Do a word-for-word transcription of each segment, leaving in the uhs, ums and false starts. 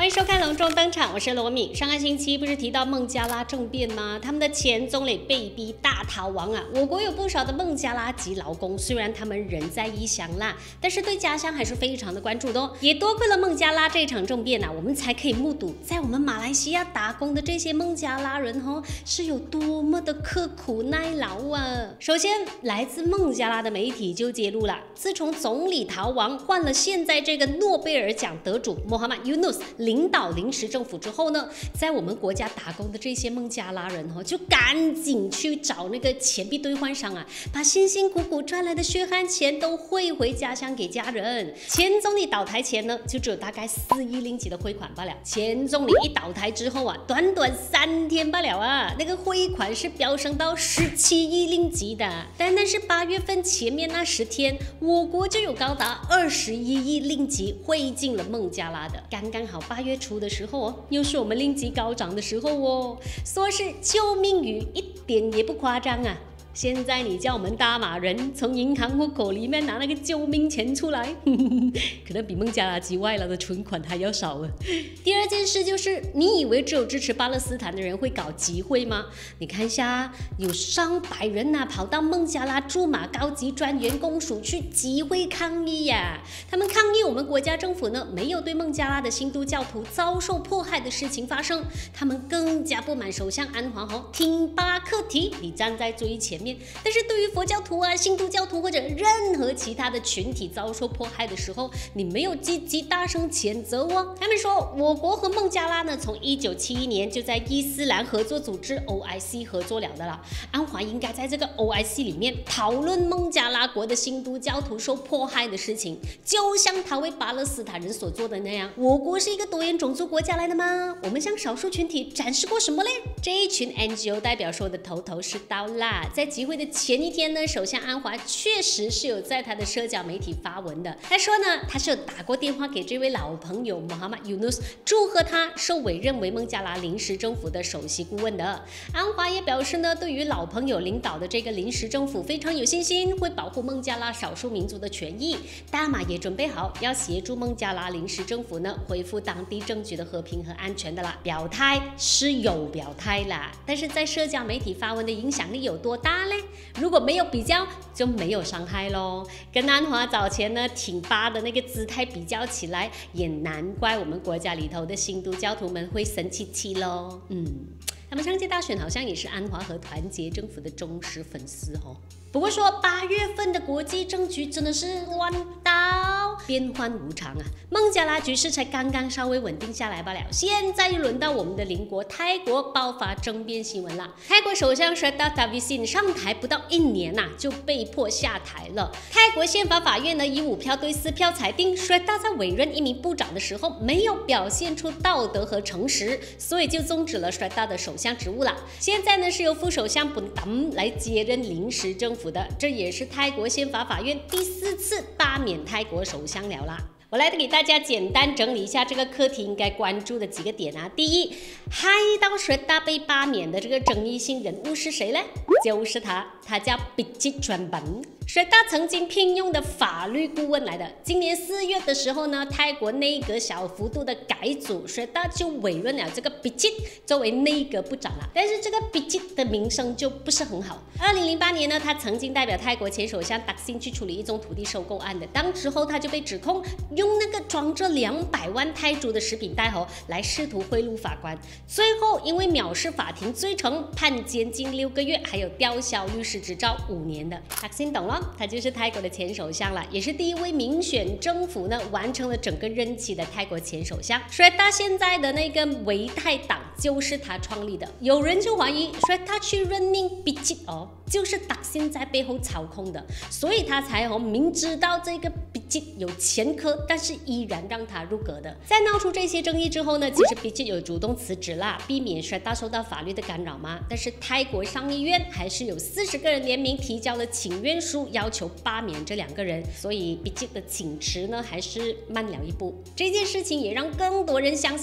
迎收看隆重登场，我是罗敏。上个星期不是提到孟加拉政变吗？他们的前总理被逼大逃亡啊！我国有不少的孟加拉籍劳工，虽然他们人在异乡啦，但是对家乡还是非常的关注的哦。也多亏了孟加拉这场政变啊，我们才可以目睹在我们马来西亚打工的这些孟加拉人哦，是有多么的刻苦耐劳啊！首先，来自孟加拉的媒体就揭露了，自从总理逃亡，换了现在这个诺贝尔奖得主穆罕默德 Yunus 领导临时政府之后呢，在我们国家打工的这些孟加拉人哦，就赶紧去找那个钱币兑换商啊，把辛辛苦苦赚来的血汗钱都汇回家乡给家人。前总理倒台前呢，就只有大概四亿令吉的汇款罢了。前总理一倒台之后啊，短短三天罢了啊，那个汇款是飙升到十七亿令吉的。单单是八月份前面那十天，我国就有高达二十一亿令吉汇进了孟加拉的。刚刚好八月初的时候哦，又是我们令吉高涨的时候哦，说是救命雨，一点也不夸张啊。现在你叫我们大马人从银行户口里面拿那个救命钱出来，呵呵可能比孟加拉籍外劳的存款还要少啊。第二件事就是，你以为只有支持巴勒斯坦的人会搞集会吗？你看一下，有上百人呐、啊、跑到孟加拉驻马高级专员公署去集会抗议呀、啊。他们抗议我们国家政府呢没有对孟加拉的新都教徒遭受迫害的事情发生，他们更加不满首相安华哦挺拔课题，你站在最前面。但是对于佛教徒啊、新都教徒或者任何其他的群体遭受迫害的时候，你没有积极大声谴责哦。他们说，我国和孟加拉呢，从一九七一年就在伊斯兰合作组织 O I C 合作了的了。安华应该在这个 O I C 里面讨论孟加拉国的新都教徒受迫害的事情，就像他为巴勒斯坦人所做的那样。我国是一个多元种族国家来的吗？我们向少数群体展示过什么嘞？这一群 N G O 代表说的头头是道啦，在集会的前一天呢，首相安华确实是有在他的社交媒体发文的。他说呢，他是有打过电话给这位老朋友穆罕默德 Yunus， 祝贺他受委任为孟加拉临时政府的首席顾问的。安华也表示呢，对于老朋友领导的这个临时政府非常有信心，会保护孟加拉少数民族的权益。大马也准备好要协助孟加拉临时政府呢恢复当地政局的和平和安全的啦。表态是有表态啦，但是在社交媒体发文的影响力有多大嘞？如果没有比较，就没有伤害咯。跟安华早前呢挺拔的那个姿态比较起来，也难怪我们国家里头的新都教徒们会生气气咯。嗯，他们上届大选好像也是安华和团结政府的忠实粉丝哦。不过说八月份的国际政局真的是乱到变幻无常啊！孟加拉局势才刚刚稍微稳定下来罢了，现在又轮到我们的邻国泰国爆发政变新闻了。泰国首相 Srettha Thavisin 上台不到一年呐、啊，就被迫下台了。泰国宪法法院呢以五票对四票裁定 Srettha 在委任一名部长的时候没有表现出道德和诚实，所以就终止了 Srettha 的首相职务了。现在呢是由副首相 Puntam 来接任临时政府的，这也是泰国宪法法院第四次罢免泰国首相了啦。我来给大家简单整理一下这个课题应该关注的几个点啊。第一，害到Srettha被罢免的这个争议性人物是谁呢？就是他，他叫 Pichit Chuenban。Srettha 曾经聘用的法律顾问来的。今年四月的时候呢，泰国内阁小幅度的改组 ，Srettha 就委任了这个 Pichit 作为内阁部长了。但是这个 Pichit 的名声就不是很好。二零零八年呢，他曾经代表泰国前首相 Thaksin 去处理一宗土地收购案的，当时候他就被指控用那个装着两百万泰铢的食品袋哦来试图贿赂法官，最后因为藐视法庭罪成，判监禁六个月，还有吊销律师执照五年的。Thaksin 懂了。他就是泰国的前首相了，也是第一位民选政府呢完成了整个任期的泰国前首相。Srettha 现在的那个维泰党就是他创立的，有人就怀疑 Srettha 去任命 Pichit 哦，就是 Thaksin 在背后操控的，所以他才哦明知道这个 Pichit 有前科，但是依然让他入阁的。在闹出这些争议之后呢，其实 Pichit 有主动辞职啦，避免 Srettha 受到法律的干扰嘛。但是泰国上议院还是有四十个人联名提交了请愿书，要求罢免这两个人，所以 Pichit 的请辞呢还是慢了一步。这件事情也让更多人相信 Thaksin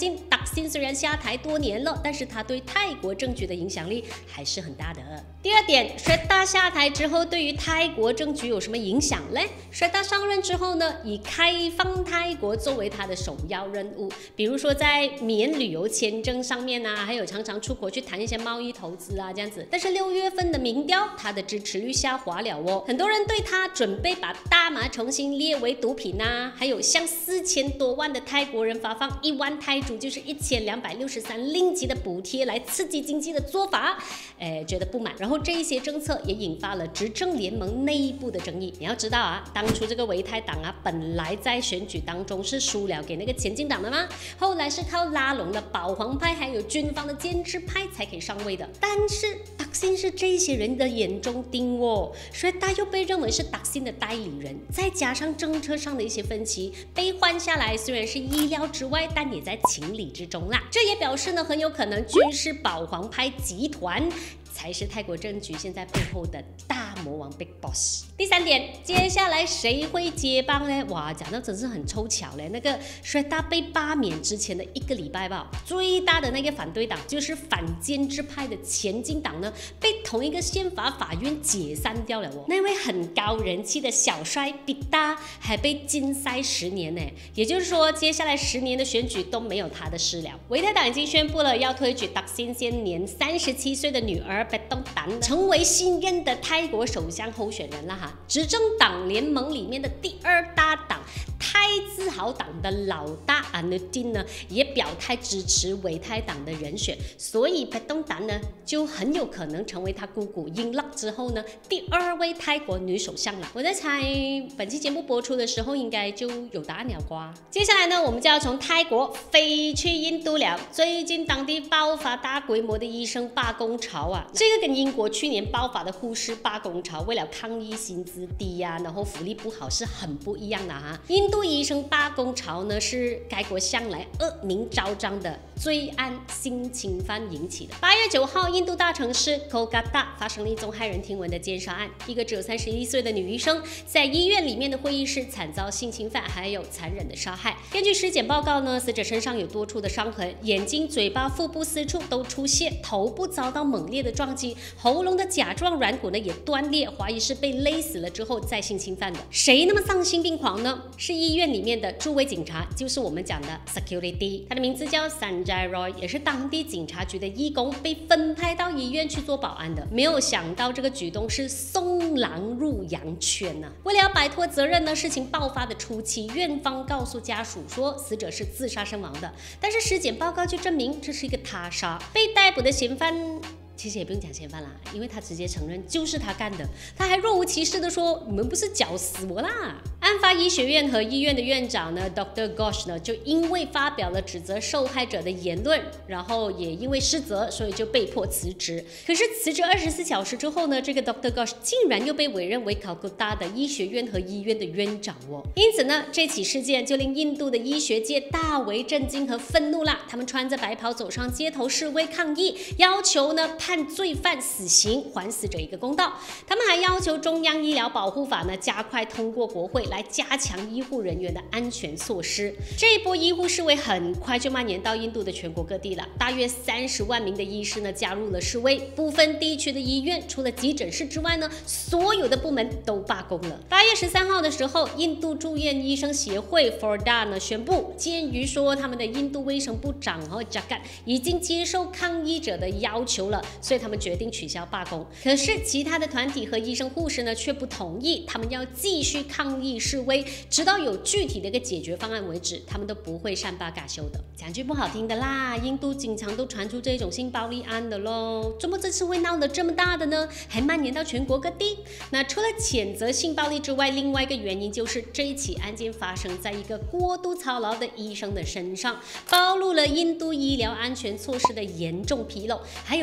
辛虽然下台多年了，但是他对泰国政局的影响力还是很大的。第二点，雪达下台之后对于泰国政局有什么影响嘞？雪达上任之后呢，以开放泰国作为他的首要任务，比如说在免旅游签证上面啊，还有常常出国去谈一些贸易投资啊这样子。但是六月份的民调，他的支持率下滑了哦，很多人对他准备把大麻重新列为毒品啊，还有向四千多万的泰国人发放一万泰铢，就是一千两百六十三令吉的补贴来刺激经济的做法，哎，觉得不满。然后这一些政策也引发了执政联盟内部的争议。你要知道啊，当初这个维泰党啊，本来在选举当中是输了给那个前进党的吗？后来是靠拉拢了保皇派还有军方的坚持派才可以上位的。但是达信是这些人的眼中钉哦，所以他又被认为是达信的代理人，再加上政策上的一些分歧，被换下来虽然是意料之外，但也在情理之中啦。这也表示呢，很有可能军事保皇派集团才是泰国政局现在背后的大魔王 Big Boss。第三点，接下来谁会接棒呢？哇，讲到真是很凑巧嘞。那个雪达被罢免之前的一个礼拜吧，最大的那个反对党就是反建制派的前进党呢，被同一个宪法法院解散掉了哦。那位很高人气的小帅比达还被禁赛十年呢，也就是说，接下来十年的选举都没有他的事了。维泰党已经宣布了要推举达信现年三十七岁的女儿贝东丹成为新任的泰国首相候选人了哈。执政党联盟里面的第二大党泰自豪党的老大安努丁呢，也表态支持维泰党的人选，所以贝东丹呢就很有可能成为他姑姑英乐之后呢第二位泰国女首相了。我在猜，本期节目播出的时候应该就有答案了瓜。接下来呢，我们就要从泰国飞去印度了。最近当地爆发大规模的医生罢工潮啊，这个跟英国去年爆发的护士罢工潮，为了抗议薪资低呀、啊，然后福利不好是很不一样的哈。印度医生罢工潮呢，是该国向来恶名昭彰的罪案性侵犯引起的。八月九号，印度大城市 Kolkata 发生了一宗骇人听闻的奸杀案，一个只有三十一岁的女医生在医院里面的会议室惨遭性侵犯，还有残忍的杀害。根据尸检报告呢，死者身上有多处的伤痕，眼睛、嘴巴、腹部四处都出血，头部遭到猛烈的撞击，喉咙的甲状软骨呢也断裂，怀疑是被勒死了之后再性侵犯的。谁那么丧心病狂呢？是医院里面的驻卫警察，就是我们讲的 security， 他的名字叫 Sanjay Roy， 也是当地警察局的义工，被分派到医院去做保安的。没有想到这个举动是送狼入羊圈啊！为了要摆脱责任呢，事情爆发的初期，院方告诉家属说死者是自杀身亡的，但是尸检报告就证明这是一个他杀。被逮捕的嫌犯其实也不用讲嫌犯啦，因为他直接承认就是他干的，他还若无其事的说：“你们不是绞死我啦！”案发医学院和医院的院长呢 ，Doctor Ghosh 呢，就因为发表了指责受害者的言论，然后也因为失责，所以就被迫辞职。可是辞职二十四小时之后呢，这个 Doctor Ghosh 竟然又被委任为考古大的医学院和医院的院长哦。因此呢，这起事件就令印度的医学界大为震惊和愤怒啦。他们穿着白袍走上街头示威抗议，要求呢判罪犯死刑，还死者一个公道。他们还要求中央医疗保护法呢加快通过国会，来加强医护人员的安全措施。这一波医护示威很快就蔓延到印度的全国各地了，大约三十万名的医师呢加入了示威。部分地区的医院除了急诊室之外呢，所有的部门都罢工了。八月十三号的时候，印度住院医生协会 F O R D A 呢宣布，鉴于说他们的印度卫生部长和 Jagat 已经接受抗议者的要求了，所以他们决定取消罢工。可是其他的团体和医生护士呢却不同意，他们要继续抗议示威，直到有具体的一个解决方案为止，他们都不会善罢甘休的。讲句不好听的啦，印度经常都传出这种性暴力案的咯，怎么这次会闹得这么大的呢？还蔓延到全国各地。那除了谴责性暴力之外，另外一个原因就是这一起案件发生在一个过度操劳的医生的身上，暴露了印度医疗安全措施的严重纰漏。还有就是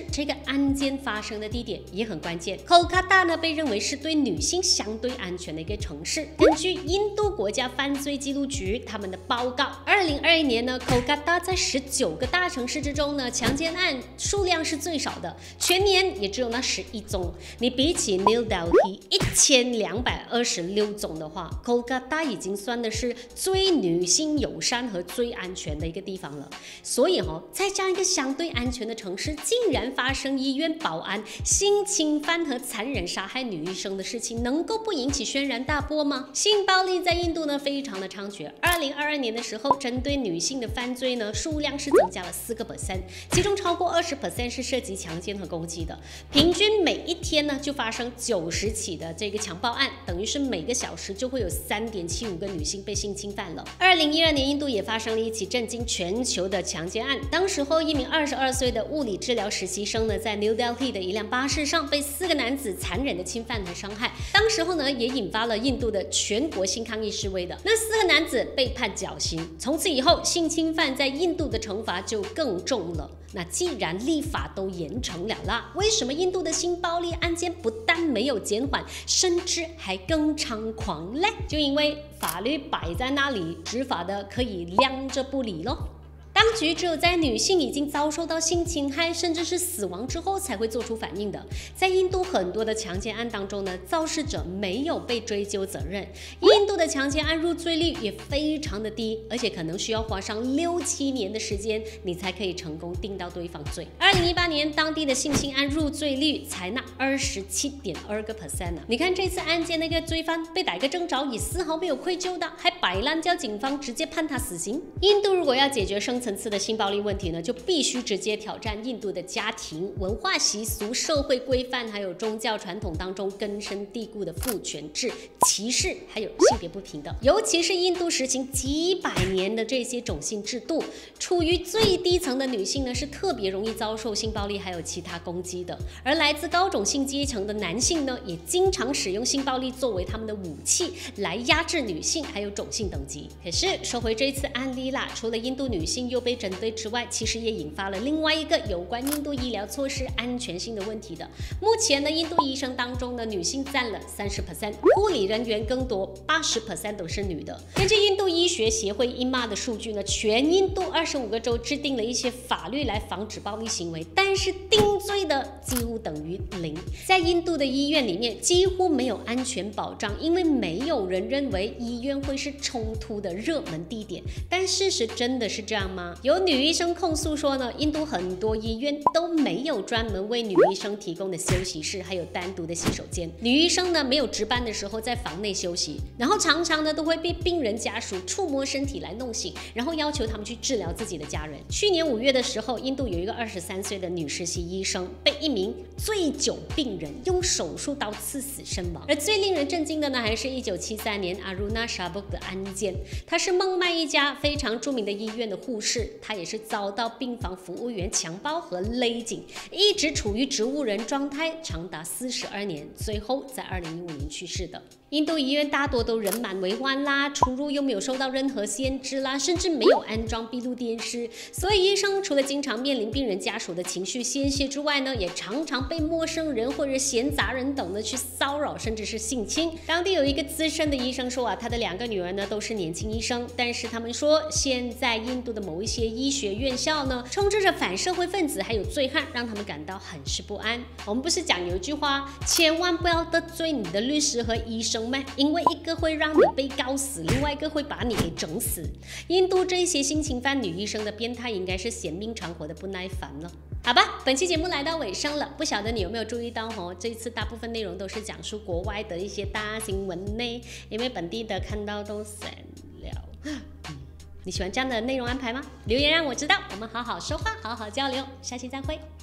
这个案件发生的地点也很关键。kolkata 呢被认为是对女性相对安全的一个城市。根据印度国家犯罪记录局他们的报告，二零二一年呢 kolkata 在十九个大城市之中呢，强奸案数量是最少的，全年也只有那十一宗。你比起 New Delhi 一千两百二十六宗的话 ，kolkata 已经算的是最女性友善和最安全的一个地方了。所以哦，在这样一个相对安全的城市，竟然发生医院保安性侵犯和残忍杀害女医生的事情，能够不引起轩然大波吗？性暴力在印度呢非常的猖獗。二零二二年的时候，针对女性的犯罪呢数量是增加了四个 percent， 其中超过二十 percent 是涉及强奸和攻击的。平均每一天呢就发生九十起的这个强暴案，等于是每个小时就会有三点七五个女性被性侵犯了。二零一二年，印度也发生了一起震惊全球的强奸案。当时候，一名二十二岁的物理治疗实习生呢，在 New Delhi 的一辆巴士上被四个男子残忍的侵犯和伤害。当时候呢，也引发了印度的全国性抗议示威的。那四个男子被判绞刑，从此以后，性侵犯在印度的惩罚就更重了。那既然立法都严惩了啦，为什么印度的性暴力案件不但没有减缓，甚至还更猖狂嘞？就因为法律摆在那里，执法的可以亮着不理咯。当局只有在女性已经遭受到性侵害甚至是死亡之后才会做出反应的。在印度很多的强奸案当中呢，肇事者没有被追究责任。印度的强奸案入罪率也非常的低，而且可能需要花上六七年的时间，你才可以成功定到对方罪。二零一八年，当地的性侵案入罪率才那二十七点二个 percent 啊！你看这次案件那个罪犯被逮个正着，也丝毫没有愧疚的，还摆烂叫警方直接判他死刑。印度如果要解决深层次的性暴力问题呢，就必须直接挑战印度的家庭文化习俗、社会规范，还有宗教传统当中根深蒂固的父权制、歧视，还有性别不平等。尤其是印度实行几百年的这些种姓制度，处于最低层的女性呢，是特别容易遭受性暴力还有其他攻击的。而来自高种姓阶层的男性呢，也经常使用性暴力作为他们的武器，来压制女性还有种姓等级。可是说回这次案例啦，除了印度女性又被针对之外，其实也引发了另外一个有关印度医疗措施安全性的问题的。目前呢，印度医生当中呢，女性占了 百分之三十， 护理人员更多 百分之八十 都是女的。根据印度医学协会 I M A 的数据呢，全印度二十五个州制定了一些法律来防止暴力行为，但是定罪的几乎等于零。在印度的医院里面几乎没有安全保障，因为没有人认为医院会是冲突的热门地点。但事实真的是这样吗？有女医生控诉说呢，印度很多医院都没有专门为女医生提供的休息室，还有单独的洗手间。女医生呢没有值班的时候在房内休息，然后常常呢都会被病人家属触摸身体来弄醒，然后要求他们去治疗自己的家人。去年五月的时候，印度有一个二十三岁的女实习医生被一名醉酒病人用手术刀刺死身亡。而最令人震惊的呢，还是一九七三年 Aruna Shabuk 的案件。她是孟买一家非常著名的医院的护士，她也是遭到病房服务员强暴和勒颈，一直处于植物人状态长达四十二年，最后在二零一五年去世的。印度医院大多都人满为患啦，出入又没有受到任何限制啦，甚至没有安装闭路电视，所以医生除了经常面临病人家属的情绪宣泄之外呢，也常常被陌生人或者闲杂人等的去骚扰，甚至是性侵。当地有一个资深的医生说啊，他的两个女儿呢都是年轻医生，但是他们说现在印度的某一些医学院校呢，充斥着反社会分子还有罪犯，让他们感到很是不安。我们不是讲有一句话，千万不要得罪你的律师和医生吗？因为一个会让你被告死，另外一个会把你给整死。印度这些性侵犯女医生的变态，应该是嫌命长活的不耐烦了。好吧，本期节目来到尾声了，不晓得你有没有注意到哦？这一次大部分内容都是讲述国外的一些大新闻呢，因为本地的看到都散了。你喜欢这样的内容安排吗？留言让我知道，我们好好说话，好好交流，下期再会。